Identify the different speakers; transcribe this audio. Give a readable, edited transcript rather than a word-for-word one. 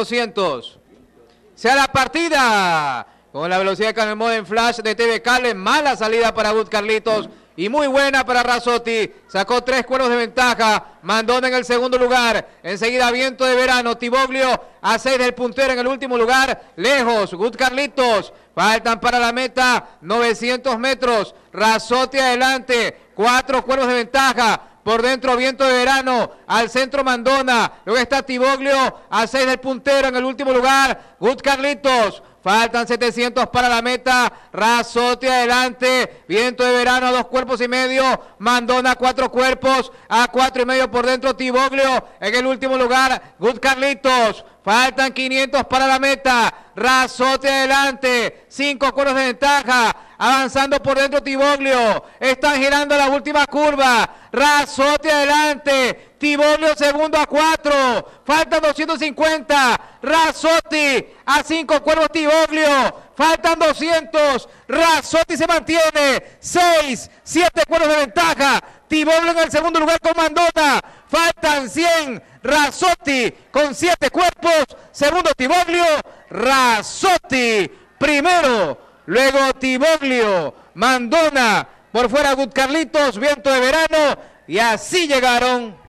Speaker 1: 200. Sea la partida con la velocidad de Canal Modem Flash de TV Cable. Mala salida para Good Carlitos y muy buena para Razzotti. Sacó 3 cuernos de ventaja. Mandona en el segundo lugar. Enseguida Viento de Verano. Tiboglio a 6 del puntero en el último lugar. Lejos Good Carlitos. Faltan para la meta 900 metros. Razzotti adelante. 4 cuernos de ventaja. Por dentro Viento de Verano, al centro Mandona, luego está Tiboglio a 6 del puntero en el último lugar, Good Carlitos, faltan 700 para la meta, Razzotti adelante, Viento de Verano a 2 cuerpos y medio, Mandona 4 cuerpos, a 4 y medio por dentro Tiboglio en el último lugar, Good Carlitos, faltan 500 para la meta, Razzotti adelante, 5 cuerpos de ventaja, avanzando por dentro Tiboglio, están girando la última curva, Razzotti adelante, Tiboglio segundo a 4, faltan 250, Razzotti a 5 cuerpos Tiboglio, faltan 200, Razzotti se mantiene, 6, 7 cuerpos de ventaja, Tiboglio en el segundo lugar con Mandona, faltan 100, Razzotti con 7 cuerpos, segundo Tiboglio, Razzotti primero, luego Tiboglio, Mandona, por fuera Good Carlitos, Viento de Verano, y así llegaron